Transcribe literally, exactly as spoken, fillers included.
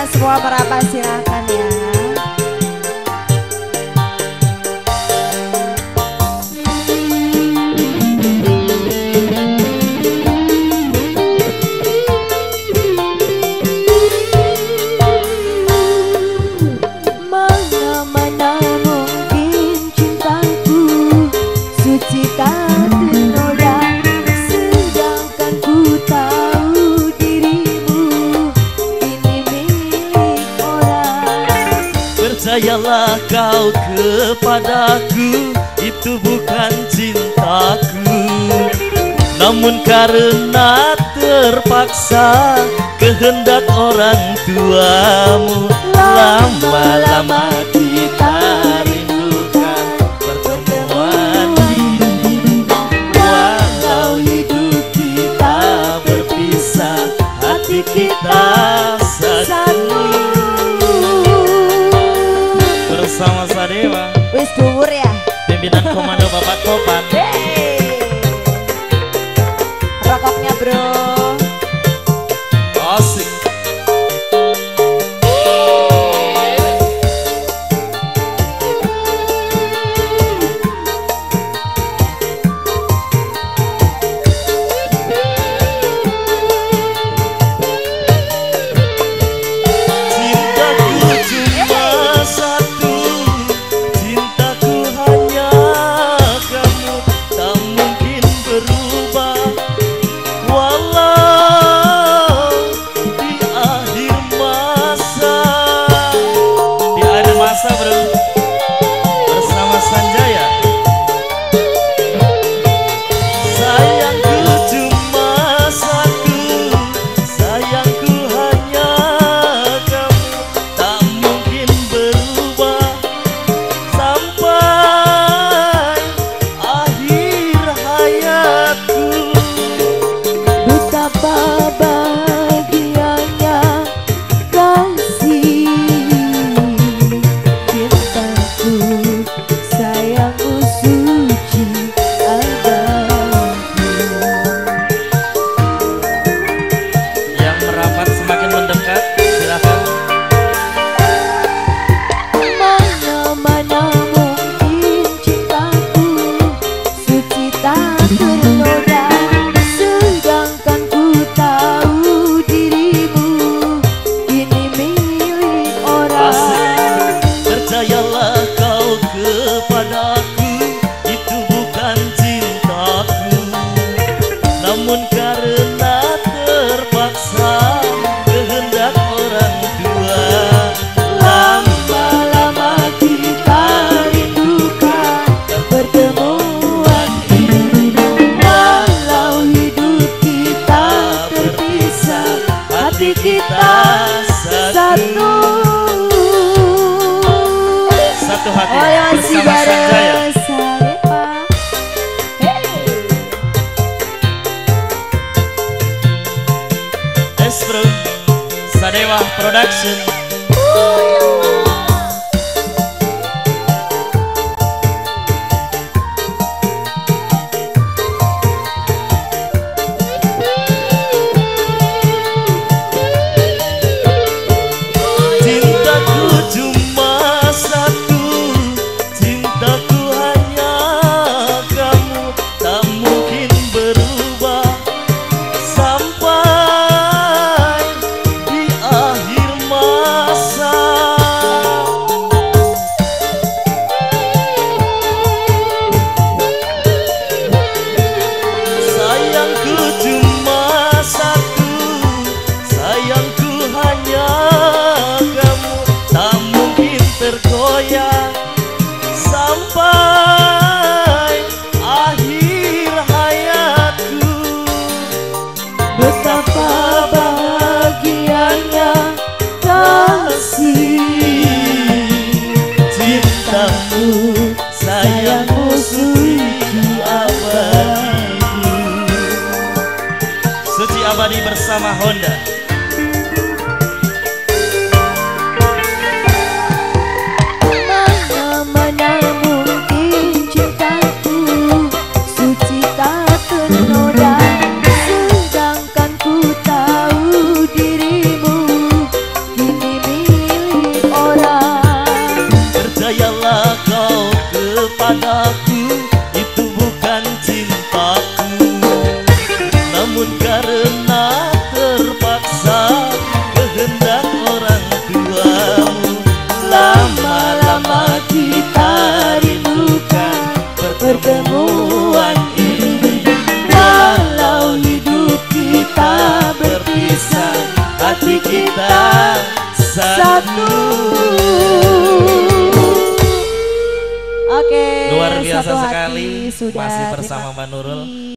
semua merapat, silakan ya. Mana-mana mungkin cintaku suci tak ternoda, sedangkan ku tahu dirimu ini milik orang. Percayalah kau kepadaku, itu bukan cintaku, namun karena terpaksa kehendak orang tuamu, lama-lama kita rindukan pertemuan ini. Walau hidup kita berpisah, hati kita satu. Bersama Sadewa, Wis dhuwur ya. pimpinan komando Bapak Topan. Hey. Rokoknya bro. Asik. Satu hati oh, bersama Sanjaya. Espro Sadewa Production. Abadi bersama Honda. Mana-mana mungkin cintaku suci tak ternoda, sedangkan ku tahu dirimu kini hati kita satu. Oke, Luar biasa satu hati sekali sudah masih terima bersama Mbak Nurul.